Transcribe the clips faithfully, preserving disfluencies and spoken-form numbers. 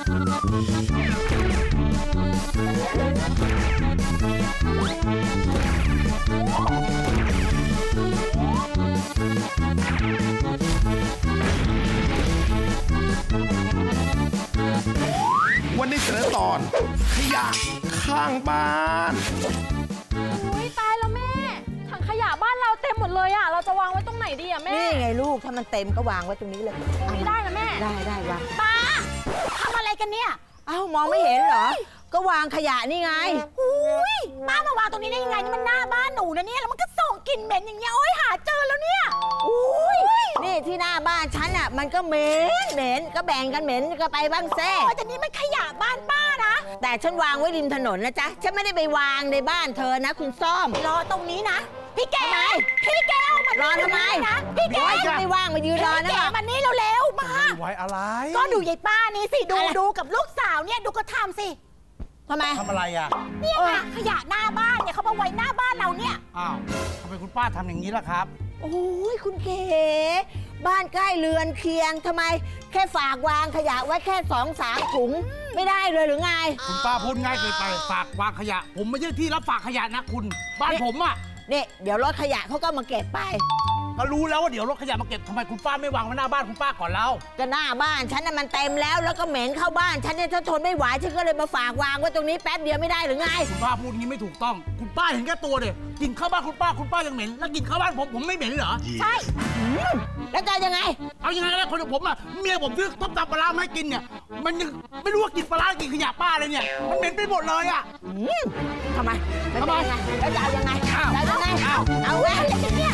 วันนี้เสนอตอนขยะข้างบ้านอุ้ยตายแล้วแม่ถังขยะบ้านเราเต็มหมดเลยอ่ะเราจะวางไว้ตรงไหนดีอ่ะแม่นี่ไงลูกถ้ามันเต็มก็วางไว้ตรงนี้เลยตรงนี้ได้นะแม่ได้ได้วางป้าทำอะไรกันเนี่ยเอ้ามองไม่เห็นเหรอก็วางขยะนี่ไงอุ้ยป้ามาวางตรงนี้ได้ยังไงนี่มันหน้าบ้านหนูนะเนี่ยแล้วมันก็ส่งกลิ่นเหม็นอย่างเงี้ยโอ้ยหาเจอแล้วเนี่ยอุ้ยนี่ที่หน้าบ้านฉันอ่ะมันก็เหม็นเหม็นก็แบ่งกันเหม็นก็ไปบ้างแซ่แต่นี่มันขยะบ้านป้านะแต่ฉันวางไว้ริมถนนนะจ๊ะฉันไม่ได้ไปวางในบ้านเธอนะคุณส้มรอตรงนี้นะพี่แกพี่แกเอามารอทำไมนะพี่แกไม่ว่างมายืนรอนะแกมานี่เร็วๆมาไว้อะไรก็ดูยายป้านี่สิดูดูกับลูกสาวเนี่ยดูก็ทำสิทำไมทำอะไรอ่ะเนี่ยขยะหน้าบ้านเนี่ยเขามาไว้หน้าบ้านเราเนี่ยอ้าวทำไมคุณป้าทำอย่างนี้ล่ะครับโอ้ยคุณเก๋บ้านใกล้เรือนเคียงทำไมแค่ฝากวางขยะไว้แค่สองสามถุงไม่ได้เลยหรือไงคุณป้าพูดง่ายเกินไปฝากวางขยะผมไม่ใช่ที่รับฝากขยะนะคุณบ้านผมอ่ะเนี่ยเดี๋ยวรถขยะเขาก็มาเก็บไปก็รู้แล้วว่าเดี๋ยวรถขยะมาเก็บทำไมคุณป้าไม่วางไว้หน้าบ้านคุณป้าก่อนเล่าก็หน้าบ้านฉันน่ะมันเต็มแล้วแล้วก็เหม็นเข้าบ้านฉันเนี่ยถ้าทนไม่ไหวฉันก็เลยมาฝากวางไว้ตรงนี้แป๊บเดียวไม่ได้หรือไงคุณป้าพูดงี้ไม่ถูกต้องคุณป้าเห็นแค่ตัวเดียวกินเข้าบ้านคุณป้าคุณป้ายังเหม็นแล้วกินเข้าบ้านผมผมไม่เหม็นเหรอใช่แล้วจะยังไงเอายังไงก็ได้คนของผมอ่ะเมียผมซื้อต้มตำปลามาให้กินเนี่ยมันยังไม่รู้ว่ากินปลากินขยะป้าเลยเนี่ยมันเหม็นไปหมดเลยอ่ะทำไมทำไมแล้วจะเอายังไงจะยังไงเอาเอาไว้เนี่ย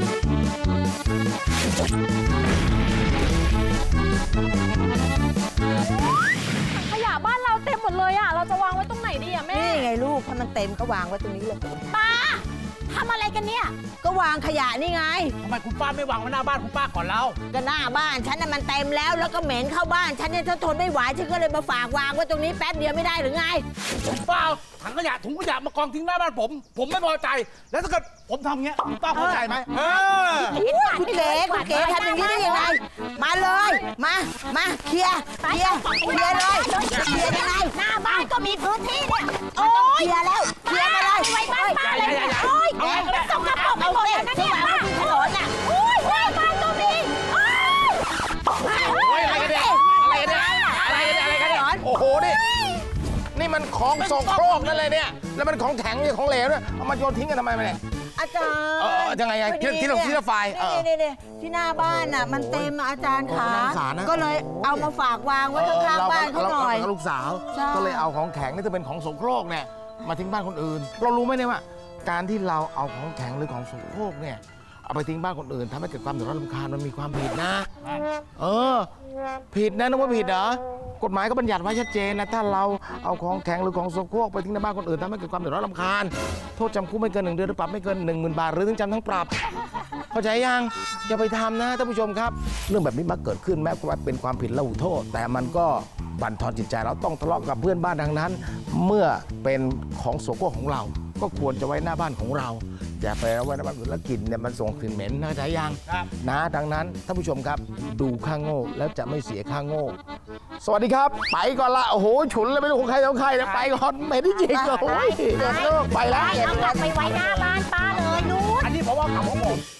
ขยะบ้านเราเต็มหมดเลยอ่ะเราจะวางไว้ตรงไหนดีอ่ะแม่นี่ไงลูกถ้ามันเต็มก็วางไว้ตรงนี้เลยป้าทำอะไรกันเนี่ยก็วางขยะนี่ไงทำไมคุณป้าไม่วางไว้หน้าบ้านคุณป้าก่อนเล่าก็หน้าบ้านฉันน่ะมันเต็มแล้วแล้วก็เหม็นเข้าบ้านฉันเนี่ยถ้าทนไม่ไหวฉันก็เลยมาฝากวางไว้ตรงนี้แป๊บเดียวไม่ได้หรือไงคุณป้าถังขยะถุงขยะมากองทิ้งหน้าบ้านผมผมไม่พอใจแล้วถ้าเกิดผมทำเงี้ยคุณป้าพอใจไหมเออคุณเก๋คุณเก๋ทำอย่างนี้ได้ยังไงมาเลยมามาเคลียร์เคลียร์เคลียร์เลยเคลียร์ยังไงหน้าบ้านก็มีพื้นที่เนี่ยโอ้ยเคลียร์แล้วเคลียร์มาเลยไว้บ้านป้าเลยโอ้ยแกสกปรกไปหมดเลยนะเนี่ยป้าถนนน่ะโอ้ยหน้าบ้านก็มีโอ้ยอะไรกันเนี่ยอะไรกันเนี่ยอะไรกันเนี่ยอะไรกันเนี่ยโอ้โหนี่นี่มันของโสโครกนั่นเลยเนี่ยแล้วมันของแข็งเนี่ยของเหลวด้วยเอามาโยนทิ้งกันทำไมมาเนี่ยอาจารย์เออยังไงที่ที่เราที่เราไฟนี่นี่ที่หน้าบ้านน่ะมันเต็มอาจารย์ขาก็เลยเอามาฝากวางไว้ข้างๆบ้านเขาหน่อยลูกสาวก็เลยเอาของแข็งนี่จะเป็นของโสโครกเนี่ยมาทิ้งบ้านคนอื่นเรารู้ไหมเนี่ยว่าการที่เราเอาของแข็งหรือของโสโครกเนี่ยเอาไปทิ้งบ้านคนอื่นทำให้เกิดความเดือดร้อนรำคาญมันมีความผิดนะเออผิดนะนึกว่าผิดเหรอกฎหมายก็บัญญัติไว้ชัดเจนนะถ้าเราเอาของแข็งหรือของโสโครกไปทิ้งในบ้านคนอื่นทำให้เกิดความเดือดร้อนรำคาญโทษจำคุกไม่เกินหนึ่งเดือนหรือปรับไม่เกินหนึ่งหมื่นบาทหรือทั้งจำทั้งปรับเข้าใจยังอย่าไปทำนะท่านผู้ชมครับเรื่องแบบนี้มาเกิดขึ้นแม้ว่าเป็นความผิดระหูโทษแต่มันก็บั่นทอนจิตใจเราต้องทะเลาะกับเพื่อนบ้านดังนั้นเมื่อเป็นของโสโครกของเราก็ควรจะไว้หน้าบ้านของเราอย่าไปเอาไว้หน้าบ้านอื่นแล้วกลิ่นเนี่ยมันส่งกลิ่นเหม็นนะใจยังนะดังนั้นท่านผู้ชมครับดูข้างโง่แล้วจะไม่เสียข้างโง่สวัสดีครับไปก่อนละโอ้โหฉุนเลยไม่รู้ของใครของใครนะไปก่อนไม่ได้จริงเลยไปแล้วเอากลับไปไว้หน้าบ้านป้าเลยนู้นอันนี้เพราะว่าขับของผม